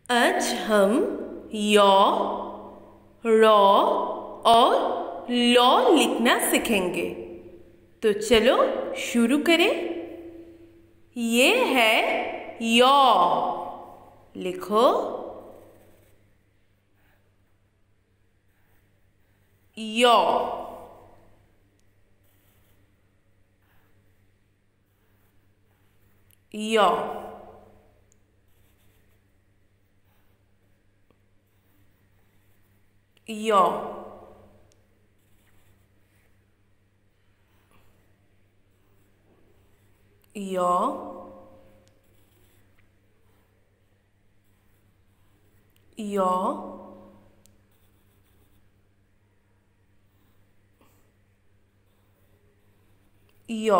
आज हम yaw, raw और लॉ लिखना सीखेंगे। तो चलो शुरू करें। ये है यॉ। लिखो यॉ। यॉ। यॉ। यॉ। यॉ। यॉ।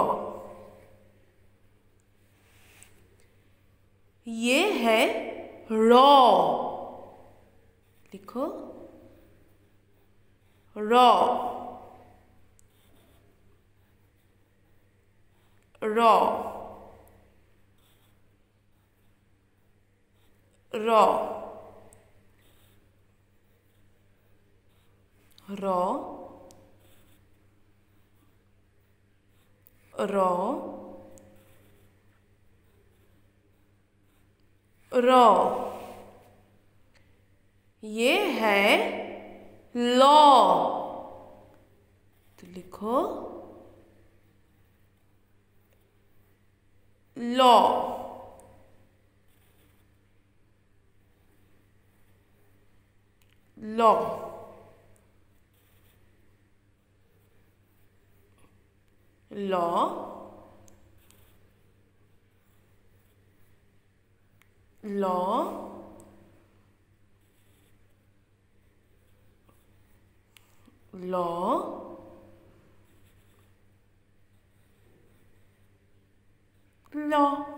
ये है रॉ। लिखो रॉ। रॉ। रॉ। रॉ। रॉ। रॉ। ये है लॉ। तो लिखो लॉ। लॉ। लॉ। लॉ। लॉ। लॉ।